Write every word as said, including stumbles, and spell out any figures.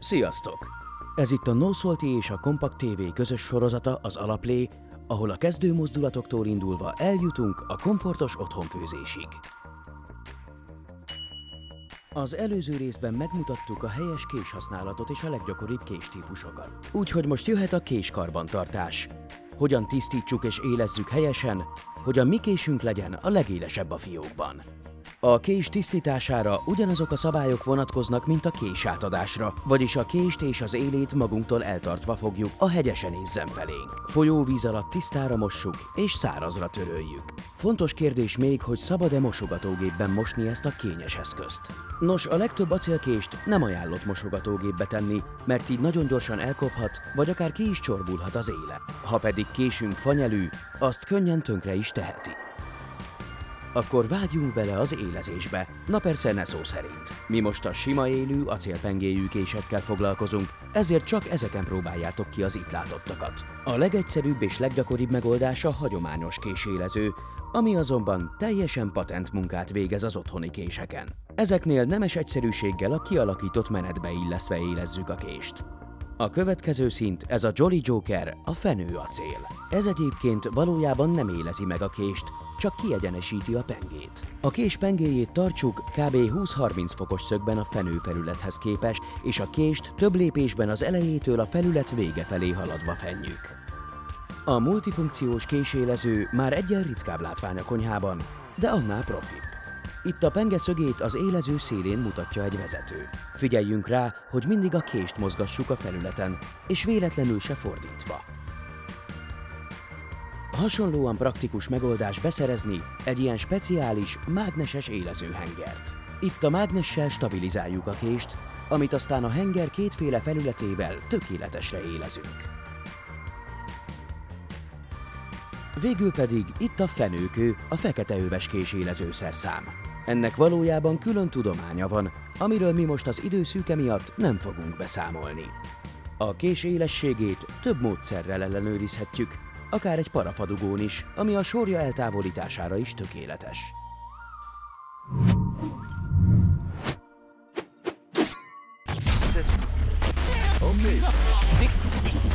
Sziasztok! Ez itt a NoSalty és a Compact té vé közös sorozata, az Alaplé, ahol a kezdő mozdulatoktól indulva eljutunk a komfortos otthonfőzésig. Az előző részben megmutattuk a helyes késhasználatot és a leggyakoribb késtípusokat. Úgyhogy most jöhet a késkarbantartás. Hogyan tisztítsuk és élezzük helyesen, hogy a mi késünk legyen a legélesebb a fiókban. A kés tisztítására ugyanazok a szabályok vonatkoznak, mint a késátadásra, vagyis a kést és az élét magunktól eltartva fogjuk, a hegyesen nézzen felénk. Folyóvíz alatt tisztára mossuk és szárazra töröljük. Fontos kérdés még, hogy szabad-e mosogatógépben mosni ezt a kényes eszközt. Nos, a legtöbb acélkést nem ajánlott mosogatógépbe tenni, mert így nagyon gyorsan elkophat, vagy akár ki is csorbulhat az éle. Ha pedig késünk fanyelű, azt könnyen tönkre is teheti. Akkor vágjunk bele az élezésbe, na persze ne szó szerint. Mi most a sima élő, acélpengéjű késekkel foglalkozunk, ezért csak ezeken próbáljátok ki az itt látottakat. A legegyszerűbb és leggyakoribb megoldás a hagyományos késélező, ami azonban teljesen patent munkát végez az otthoni késeken. Ezeknél nemes egyszerűséggel a kialakított menetbe illesztve élezzük a kést. A következő szint, ez a Jolly Joker, a fenőacél. Ez egyébként valójában nem élezi meg a kést, csak kiegyenesíti a pengét. A kés pengéjét tartsuk kb. húsz-harminc fokos szögben a fenőfelülethez képest, és a kést több lépésben az elejétől a felület vége felé haladva fenjük. A multifunkciós késélező már egyen ritkább látvány a konyhában, de annál profibb. Itt a penge szögét az élező szélén mutatja egy vezető. Figyeljünk rá, hogy mindig a kést mozgassuk a felületen, és véletlenül se fordítva. Hasonlóan praktikus megoldás beszerezni egy ilyen speciális, mágneses élezőhengert. Itt a mágnessel stabilizáljuk a kést, amit aztán a henger kétféle felületével tökéletesre élezünk. Végül pedig itt a fenőkő, a feketeöves késélezőszerszám. Ennek valójában külön tudománya van, amiről mi most az idő szűke miatt nem fogunk beszámolni. A kés élességét több módszerrel ellenőrizhetjük, akár egy parafadugón is, ami a sorja eltávolítására is tökéletes. Okay.